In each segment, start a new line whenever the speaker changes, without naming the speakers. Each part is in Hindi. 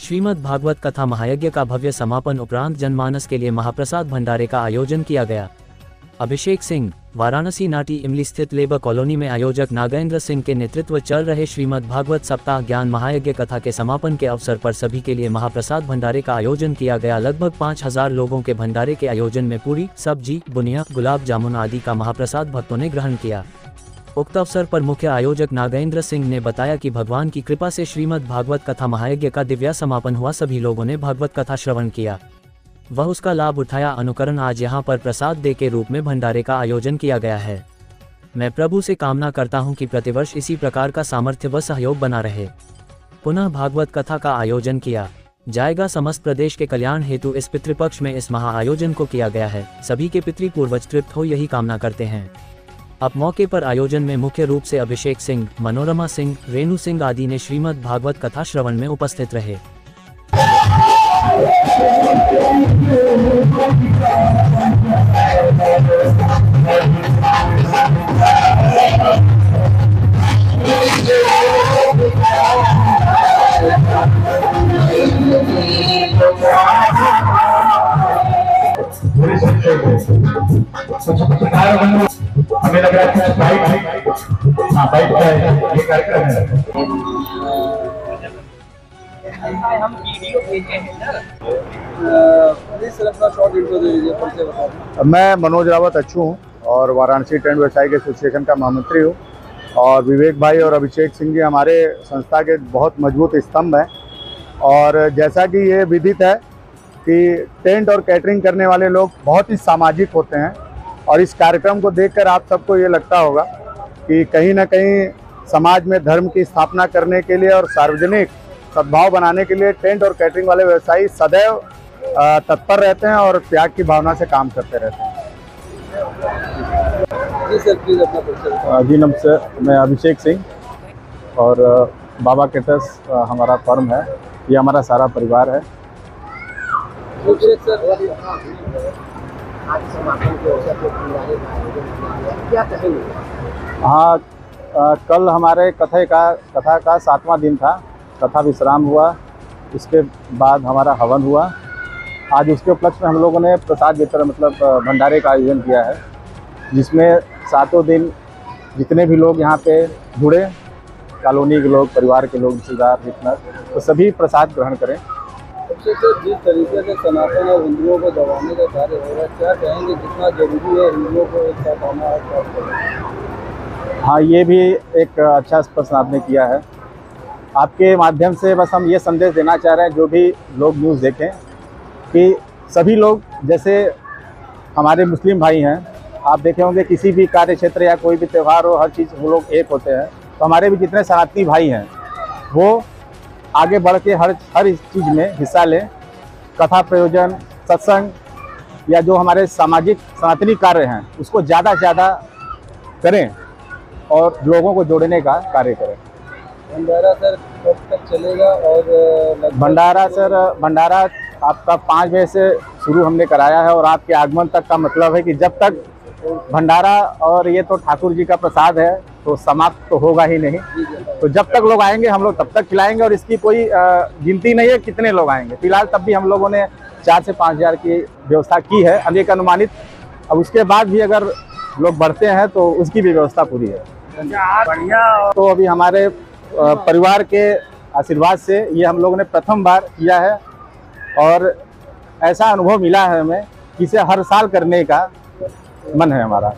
श्रीमद् भागवत कथा महायज्ञ का भव्य समापन उपरांत जनमानस के लिए महाप्रसाद भंडारे का आयोजन किया गया। अभिषेक सिंह, वाराणसी नाटी इमली स्थित लेबर कॉलोनी में आयोजक नागेंद्र सिंह के नेतृत्व चल रहे श्रीमद् भागवत सप्ताह ज्ञान महायज्ञ कथा के समापन के अवसर पर सभी के लिए महाप्रसाद भंडारे का आयोजन किया गया। लगभग 5000 लोगों के भंडारे के आयोजन में पूरी, सब्जी, बुनिया, गुलाब जामुन आदि का महाप्रसाद भक्तों ने ग्रहण किया। उक्त अवसर पर मुख्य आयोजक नागेंद्र सिंह ने बताया कि भगवान की कृपा से श्रीमद् भागवत कथा महायज्ञ का दिव्य समापन हुआ। सभी लोगों ने भागवत कथा श्रवण किया, वह उसका लाभ उठाया। अनुकरण आज यहाँ पर प्रसाद दे के रूप में भंडारे का आयोजन किया गया है। मैं प्रभु से कामना करता हूँ कि प्रतिवर्ष इसी प्रकार का सामर्थ्य व सहयोग बना रहे। पुनः भागवत कथा का आयोजन किया जाएगा। समस्त प्रदेश के कल्याण हेतु इस पितृपक्ष में इस महा आयोजन को किया गया है। सभी के पितृ पूर्वज तृप्त हो यही कामना करते हैं। अब मौके पर आयोजन में मुख्य रूप से अभिषेक सिंह, मनोरमा सिंह, रेणु सिंह आदि ने श्रीमद् भागवत कथा श्रवण में उपस्थित रहे।
हमें लग रहा है बाइक का ये कार्यक्रम है।
हम वीडियो भेजे हैं ना, प्लीज सर अपना शॉर्ट इंट्रो दे दीजिए, परिचय बताओ।
मैं मनोज रावत अच्छू हूँ और वाराणसी टेंट व्यवसायिक एसोसिएशन का महामंत्री हूँ। और विवेक भाई और अभिषेक सिंह जी हमारे संस्था के बहुत मजबूत स्तंभ हैं। और जैसा कि ये विदित है कि टेंट और कैटरिंग करने वाले लोग बहुत ही सामाजिक होते हैं। और इस कार्यक्रम को देखकर आप सबको ये लगता होगा कि कहीं ना कहीं समाज में धर्म की स्थापना करने के लिए और सार्वजनिक सद्भाव बनाने के लिए टेंट और कैटरिंग वाले व्यवसायी सदैव तत्पर रहते हैं और त्याग की भावना से काम करते रहते हैं।
जी सर, प्लीज अपना परिचय।
जी नमस्ते, मैं अभिषेक सिंह और बाबा केटर्स हमारा फर्म है, ये हमारा सारा परिवार है। हाँ, कल हमारे कथा का 7वां दिन था। कथा विश्राम हुआ, इसके बाद हमारा हवन हुआ। आज उसके उपलक्ष्य में हम लोगों ने प्रसाद वितरण मतलब भंडारे का आयोजन किया है, जिसमें 7 दिन जितने भी लोग यहाँ पे जुड़े, कॉलोनी के लोग, परिवार के लोग, रिश्तेदार, जितना, तो सभी प्रसाद ग्रहण करें।
जिस तरीके से सनातन और हिंदुओं को दबाने का कार्य हो रहा है, क्या कहेंगे कितना जरूरी है हिंदुओं को एक साथ आना है?
हाँ, ये भी एक अच्छा प्रश्न आपने किया है। आपके माध्यम से बस हम ये संदेश देना चाह रहे हैं, जो भी लोग न्यूज़ देखें, कि सभी लोग, जैसे हमारे मुस्लिम भाई हैं, आप देखे होंगे किसी भी कार्य क्षेत्र या कोई भी त्यौहार हो, हर चीज़ वो लोग एक होते हैं। तो हमारे भी जितने सनातनी भाई हैं वो आगे बढ़ के हर इस चीज़ में हिस्सा लें। कथा प्रयोजन, सत्संग या जो हमारे सामाजिक सनातनी कार्य हैं उसको ज़्यादा से ज़्यादा करें और लोगों को जोड़ने का कार्य करें।
भंडारा सर कब तक चलेगा? और
भंडारा आपका 5 बजे से शुरू हमने कराया है और आपके आगमन तक का मतलब है कि जब तक भंडारा, और ये तो ठाकुर जी का प्रसाद है तो समाप्त तो होगा ही नहीं, तो जब तक लोग आएंगे हम लोग तब तक खिलाएंगे। और इसकी कोई गिनती नहीं है कितने लोग आएंगे। फिलहाल तब भी हम लोगों ने 4 से 5 हज़ार की व्यवस्था की है, अनेक अनुमानित। अब उसके बाद भी अगर लोग बढ़ते हैं तो उसकी भी व्यवस्था पूरी है।
बढ़िया।
तो अभी हमारे परिवार के आशीर्वाद से ये हम लोगों ने प्रथम बार किया है और ऐसा अनुभव मिला है हमें कि इसे हर साल करने का मन है हमारा।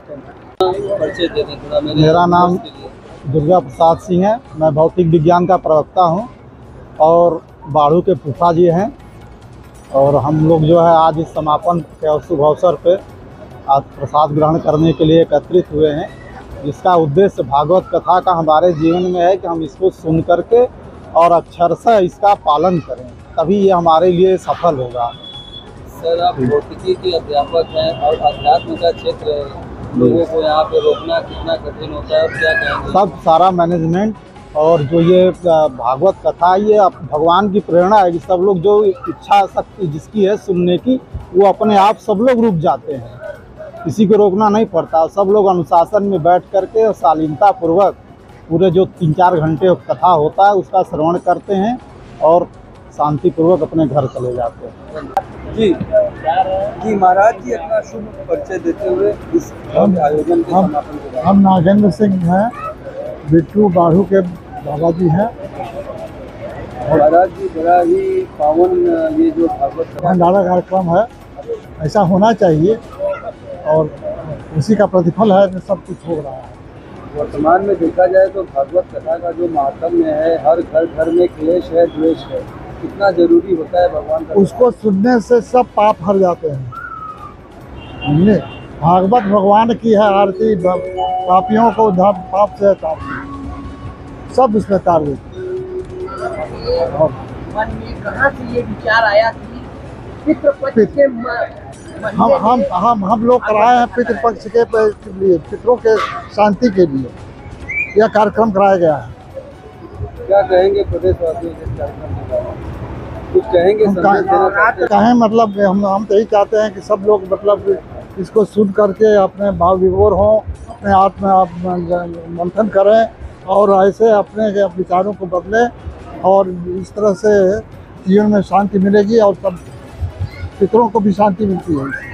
मेरा नाम दुर्गा प्रसाद सिंह है। मैं भौतिक विज्ञान का प्रवक्ता हूं और बाड़ू के फूफा जी हैं। और हम लोग जो है आज इस समापन के शुभ अवसर पे आज प्रसाद ग्रहण करने के लिए एकत्रित हुए हैं, जिसका उद्देश्य भागवत कथा का हमारे जीवन में है कि हम इसको सुन करके और अक्षरशः इसका पालन करें, तभी ये हमारे लिए सफल होगा।
सर, आप भौतिकी के अध्यापक हैं और अध्यात्म का क्षेत्र है, लोगों को यहाँ पे रोकना कितना कठिन होता है, क्या कहेंगे?
सब सारा मैनेजमेंट और जो ये भागवत कथा, ये भगवान की प्रेरणा है कि सब लोग जो इच्छा शक्ति जिसकी है सुनने की, वो अपने आप सब लोग रुक जाते हैं, किसी को रोकना नहीं पड़ता। सब लोग अनुशासन में बैठ करके शालीनता पूर्वक पूरे जो 3-4 घंटे कथा होता है उसका श्रवण करते हैं और शांतिपूर्वक अपने घर चले जाते हैं।
जी जी महाराज जी, अपना शुभ परिचय देते हुए इस आयोजन के समापन के बाद।
हम नागेंद्र सिंह हैं, बिट्टू बाढ़ू के बाबा जी हैं।
महाराज जी, बड़ा ही पावन ये जो भागवत
भंडारा कार्यक्रम है, ऐसा होना चाहिए और उसी का प्रतिफल है कि सब कुछ हो रहा है।
वर्तमान में देखा जाए तो भागवत कथा का जो महात्म्य है, हर घर घर में क्लेश है, द्वेष है, कितना जरूरी होता है भगवान का।
उसको सुनने से सब पाप हर जाते हैं। समझे? भागवत भगवान की है आरती, पापियों को पाप से हटाती, सब उसमें तार देती।
मन में कहाँ से ये विचार आया कि पितृपक्ष के
हम लोग कराए हैं पितृपक्ष के लिए, पितरों के शांति के लिए यह कार्यक्रम कराया गया है।
क्या कहेंगे प्रदेशवासियों के कार्यक्रम के बारे में? कुछ कहेंगे, संदेश देना चाहते हैं?
कहें मतलब हम तो यही चाहते हैं कि सब लोग मतलब इसको सुन करके अपने भाव विभोर हों, अपने आत्म मंथन करें और ऐसे अपने विचारों को बदलें और इस तरह से जीवन में शांति मिलेगी और सब पितरों को भी शांति मिलती है।